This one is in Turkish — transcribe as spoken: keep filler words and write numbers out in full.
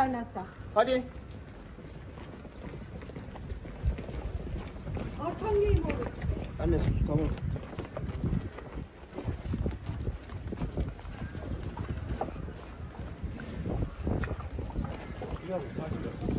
internetten. Hadi. Arkan giyim olur. Anne sus tamam. Güzel bir sakin ol.